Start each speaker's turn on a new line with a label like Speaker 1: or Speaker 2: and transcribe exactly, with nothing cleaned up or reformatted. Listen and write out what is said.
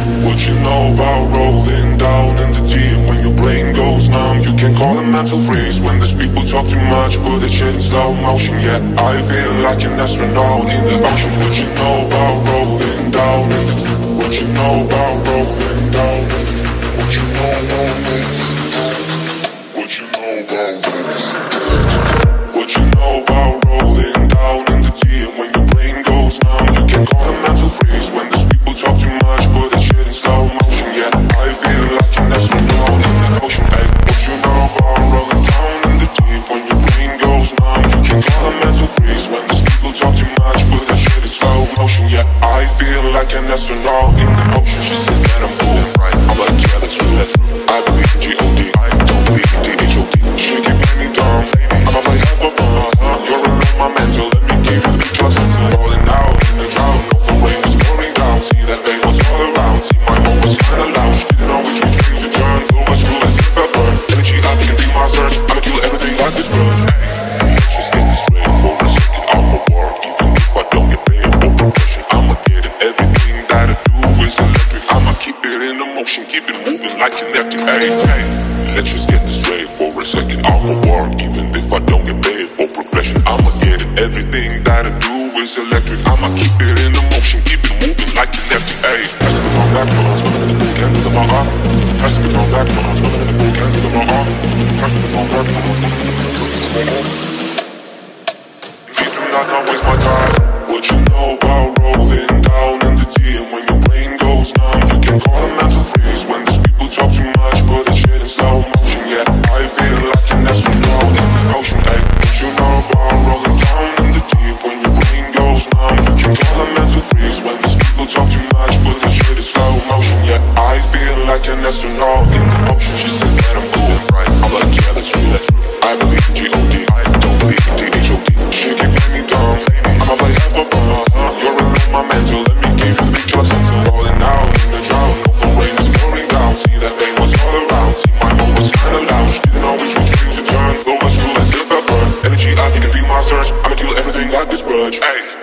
Speaker 1: What you know about rolling down in the deep? When your brain goes numb, you can call it mental freeze. When these people talk too much, put that shit in slow motion. Yeah, I feel like an astronaut in the ocean. What you know about rolling down in the deep? What you know about rolling down in the deep? What you know about rolling down? What you know about rolling down? What you know about rolling down in the deep? When your brain goes numb, you can call it mental freeze. When these people talk too much, put that shit in slow motion. Yeah, I feel like an astronaut in the ocean. Ay, what you know about rolling down in the deep? When your brain goes numb, you can call it mental freeze. When these people talk too much, put that shit in slow motion. Yeah, I feel like an astronaut in the ocean. She said that I'm cool and right. I'm like, yeah, that's true, that's true. I believe in G O D, I don't believe in D H O D. She keep playing me dumb, lady. I'ma play half for fun. Uh-huh. You're alone, my mental. Let me give you the big trust. Falling out in the drought, no for rain was pouring down. See that pain was all around. See my mom was kinda loud. She didn't know which way dreams to turn. Flow was cool as if I burn. Energy up, you can be my search. I'ma kill everything like this bird. Hey, let's just get this straight for a second. I'ma work, even if I don't get paid for progression. I'ma get it. Everything that I do is electric. I'ma keep it in motion, keep it moving like kinetic. Hey, hey, let's just get this straight for a second. I'ma work, even if I don't get paid for progression. I'ma get it. Everything that I do is electric. I'ma keep it in motion, keep it moving like kinetic. Hey, pass the baton back when I'm swimming in the pool, can't do the bar. Pass the baton back when I'm swimming in the pool, can't do the bar. Pass the baton back when I'm swimming in the pool, can't do the bar. Please do not not waste my time. What you know about rolling down in the deep? When your brain goes numb, you can call it mental freeze. When these people talk too much, put that shit in slow motion. Yeah, I feel like an astronaut in the ocean. Ay, what you know about rolling down in the deep? When your brain goes numb, you can call it mental freeze. When these people talk too much, put that shit in slow motion. Yeah, I feel like an astronaut in the ocean. She said that I'm cool and right. I'm like, yeah, that's true, that's true. I believe in G O D, I don't believe in D H O D. She keep playing me dumb, lady. I'ma play half for fun. Uh-huh. You're alone, my mental. Let me give you the big trust. Falling out in the drought, no for rain was pouring down. See that pain was all around. See my mom was kinda loud. She didn't know which way dreams to turn. Flow was cool as if I burn. Energy up, you can feel my surge. I'ma kill everything like this grudge. Ay.